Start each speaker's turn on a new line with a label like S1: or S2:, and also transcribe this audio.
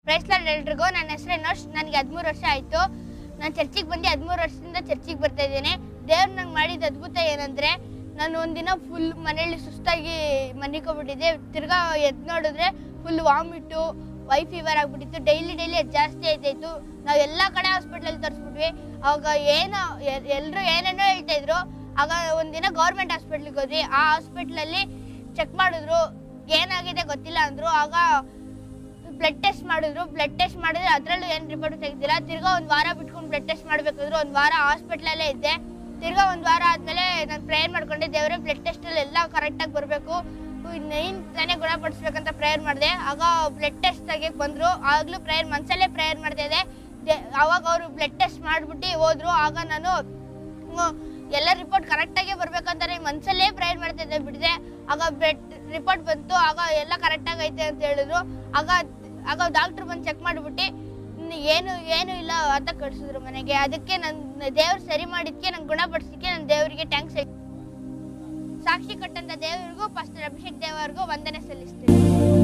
S1: Price lord ಎಲ್ರಿಗೂ. ನನ್ನ ಹೆಸರು ಎನೋಷ್. ನನಗೆ 13 ವರ್ಷ ಆಯಿತು. ನಾನು ಚರ್ಚಿಗೆ ಬಂದು 13 ವರ್ಷದಿಂದ ಚರ್ಚಿಗೆ ಬರ್ತಾ ಇದ್ದೇನೆ. ದೇವ್ರು ನಂಗೆ ಮಾಡಿದ ಅದ್ಭುತ ಏನಂದರೆ, ನಾನು ಒಂದಿನ ಫುಲ್ ಮನೆಯಲ್ಲಿ ಸುಸ್ತಾಗಿ ಮನಿಕೋಗ್ಬಿಟ್ಟಿದ್ದೆ. ತಿರ್ಗಾ ಎದ್ದು ನೋಡಿದ್ರೆ ಫುಲ್ ವಾಮಿಟು, ವೈ ಫೀವರ್ ಆಗಿಬಿಟ್ಟಿತ್ತು. ಡೈಲಿ ಅದು ಜಾಸ್ತಿ ಆಯ್ತಾಯಿತ್ತು. ನಾವು ಎಲ್ಲ ಕಡೆ ಹಾಸ್ಪಿಟ್ಲಲ್ಲಿ ತೋರಿಸ್ಬಿಟ್ವಿ. ಆವಾಗ ಎಲ್ಲರೂ ಏನೇನೋ ಹೇಳ್ತಾಯಿದ್ರು. ಆಗ ಒಂದಿನ ಗೌರ್ಮೆಂಟ್ ಹಾಸ್ಪಿಟ್ಲಿಗೆ ಹೋದ್ವಿ. ಆ ಹಾಸ್ಪಿಟ್ಲಲ್ಲಿ ಚೆಕ್ ಮಾಡಿದ್ರು, ಏನಾಗಿದೆ ಗೊತ್ತಿಲ್ಲ ಅಂದರು. ಆಗ ಬ್ಲಡ್ ಟೆಸ್ಟ್ ಮಾಡಿದ್ರು. ಬ್ಲಡ್ ಟೆಸ್ಟ್ ಮಾಡಿದ್ರೆ ಅದರಲ್ಲೂ ಏನು ರಿಪೋರ್ಟ್ ತೆಗೆದಿಲ್ಲ. ತಿರ್ಗಾ ಒಂದು ವಾರ ಬಿಟ್ಕೊಂಡು ಬ್ಲಡ್ ಟೆಸ್ಟ್ ಮಾಡಬೇಕಾದ್ರು ಒಂದು ವಾರ ಹಾಸ್ಪಿಟ್ಲಲ್ಲೇ ಇದ್ದೆ. ತಿರ್ಗಾ ಒಂದು ವಾರ ಆದಮೇಲೆ ನಾನು ಪ್ರೇಯರ್ ಮಾಡ್ಕೊಂಡೆ, ದೇವರೇ ಬ್ಲಡ್ ಟೆಸ್ಟಲ್ಲಿ ಎಲ್ಲ ಕರೆಕ್ಟಾಗಿ ಬರಬೇಕು, ನೀನು ತಾನೇ ಗುಣಪಡಿಸ್ಬೇಕಂತ ಪ್ರೇಯರ್ ಮಾಡಿದೆ. ಆಗ ಬ್ಲಡ್ ಟೆಸ್ಟ್ ತೆಗಿಯಕ್ಕೆ ಬಂದರು. ಆಗಲೂ ಮನಸಲ್ಲೇ ಪ್ರೇಯರ್ ಮಾಡ್ತಾಯಿದ್ದೆ. ಆವಾಗ ಅವರು ಬ್ಲಡ್ ಟೆಸ್ಟ್ ಮಾಡಿಬಿಟ್ಟು ಹೋದರು. ಆಗ ನಾನು ಎಲ್ಲ ರಿಪೋರ್ಟ್ ಕರೆಕ್ಟಾಗೇ ಬರ್ಬೇಕಂತಾರೆ ಮನಸಲ್ಲೇ ಪ್ರೇಯರ್ ಮಾಡ್ತಾಯಿದ್ದೆ, ಬಿಡಿದೆ. ಆಗ ಬ್ಲಡ್ ರಿಪೋರ್ಟ್ ಬಂತು. ಆಗ ಎಲ್ಲ ಕರೆಕ್ಟಾಗಿ ಐತೆ ಅಂತ ಹೇಳಿದ್ರು. ಆಗ ಡಾಕ್ಟ್ರು ಬಂದು ಚೆಕ್ ಮಾಡಿಬಿಟ್ಟು ಏನು ಇಲ್ಲ ಅಂತ ಕಳಿಸಿದ್ರು ಮನೆಗೆ. ಅದಕ್ಕೆ ನನ್ನ ದೇವ್ರು ಸರಿ ಮಾಡಿದ್ದಕ್ಕೆ, ನಂಗೆ ಗುಣಪಡಿಸೋಕ್ಕೆ ನನ್ನ ದೇವರಿಗೆ ಥ್ಯಾಂಕ್ಸ್ ಹೇಳಿ. ಸಾಕ್ಷಿ ಕೊಟ್ಟಂಥ ದೇವರಿಗೂ ಪಾಸ್ಟರ್ ಅಭಿಷೇಕ್ ದೇವರಿಗೂ ವಂದನೆ ಸಲ್ಲಿಸ್ತೀನಿ.